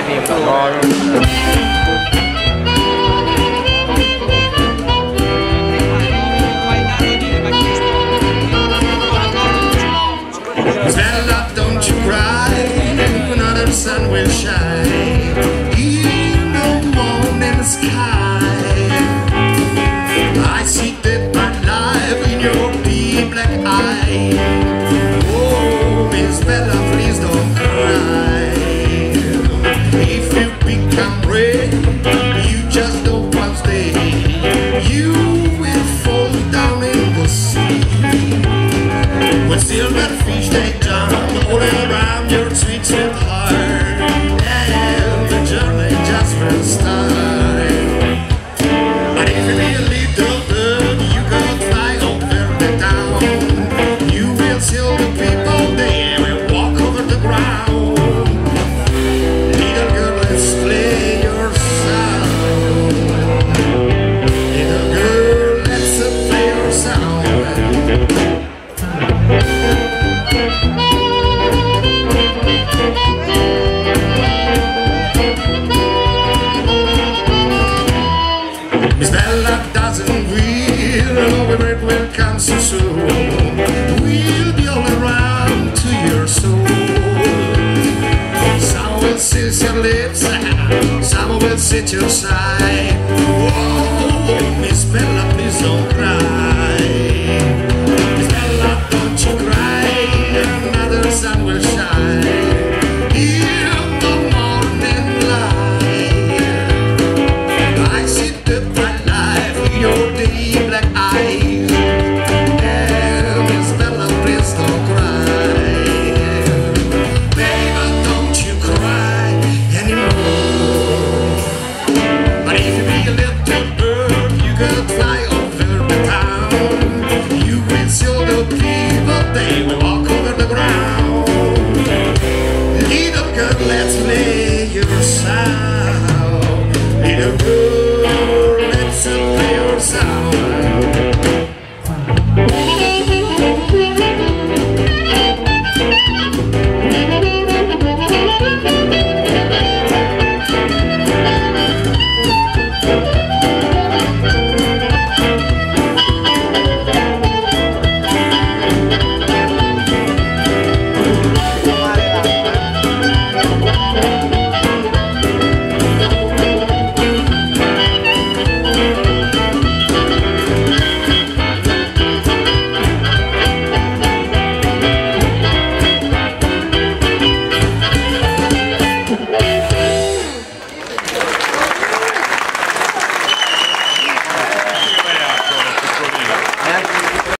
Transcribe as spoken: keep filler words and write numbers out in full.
นี่มันรอ Stella, don't you cry, another sun will shine in the morning sky. I see that my life in your deep black eye. Oh, Miss Bella, please don't cry. If you become red, you just don't want to stay. You will fall down in the sea. When silver fish they jump all around your sweet, sweet heart, and the journey just will start. But if you be a little bird, you go fly over the town. You will see the people, they will walk over the ground. Little girl, let's play your sound. Little girl, let's play your sound. Miss Bella doesn't will, where it will come so soon. We'll be all around to your soul. Some will kiss your lips, some will sit your side. Oh, Miss Bella, please don't cry. Miss Bella, don't you cry, another sun will shine. In the morning light, I see the bright light in your deep black eyes. And Miss Bella, please don't cry. Baby, don't you cry anymore. But if you be a little bird, you could fly over the town. You will see all the people, they will walk over the ground. Little girl, let's play your sound. Little girl.